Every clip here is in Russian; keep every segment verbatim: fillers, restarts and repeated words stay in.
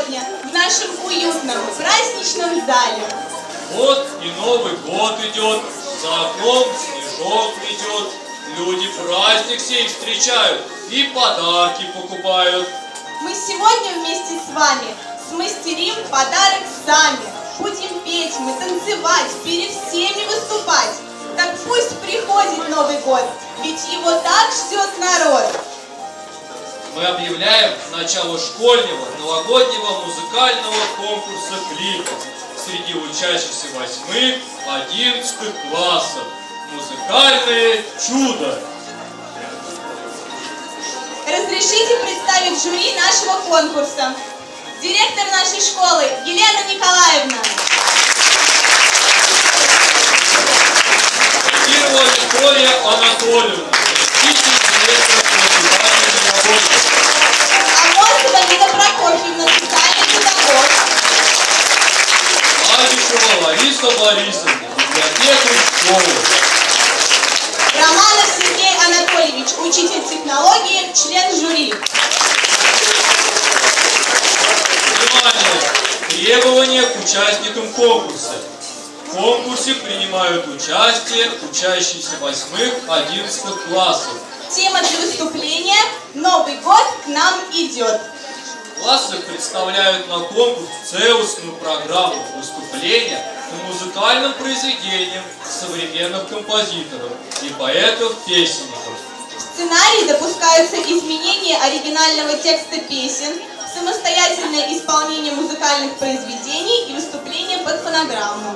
сегодня в нашем уютном праздничном зале. Вот и Новый год идет, за окном снежок идет, люди праздник сей встречают и подарки покупают. Мы сегодня вместе с вами смастерим подарок сами. Будем петь, мы танцевать, перед всеми выступать. Так пусть приходит Новый год, ведь его так ждет народ. Мы объявляем начало школьного новогоднего музыкального конкурса клипов среди учащихся восьмых, одиннадцатых классов. Музыкальное чудо. Разрешите представить жюри нашего конкурса. Директор нашей школы Елена Николаевна. Кирова Виктория Анатольевна, заместитель директора по музыкальной работе. Амосова Нина Прокофьевна, социальный педагог. Мальчикова Лариса Борисовна, библиотека школы. Романов Сергей Анатольевич, учитель технологии, член жюри. Внимание! Требования к участникам конкурса. В конкурсе принимают участие учащиеся восьмых, одиннадцатых классов. Тема для выступления «Новый год к нам идет». Классы представляют на конкурс целостную программу выступления по музыкальным произведениям современных композиторов и поэтов-песенников. В сценарии допускаются изменения оригинального текста песен, самостоятельное исполнение музыкальных произведений и выступление под фонограмму.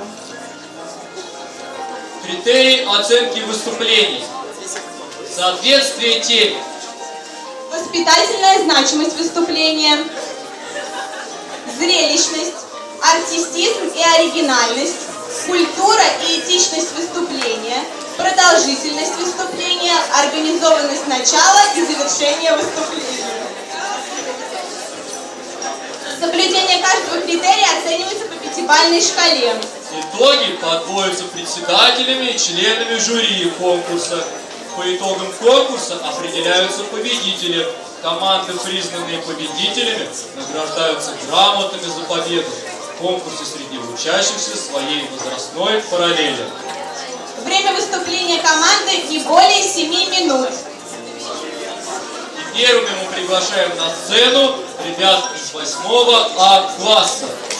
Критерии оценки выступлений. Соответствие теме. Воспитательная значимость выступления, зрелищность, артистизм и оригинальность, культура и этичность выступления, продолжительность выступления, организованность начала и завершения выступления. Соблюдение каждого критерия оценивается по пятибалльной шкале. Итоги подводятся председателями и членами жюри конкурса. По итогам конкурса определяются победители. Команды, признанные победителями, награждаются грамотами за победу в конкурсе среди учащихся своей возрастной параллели. Время выступления команды не более семи минут. И первыми мы приглашаем на сцену ребят из восьмого А класса.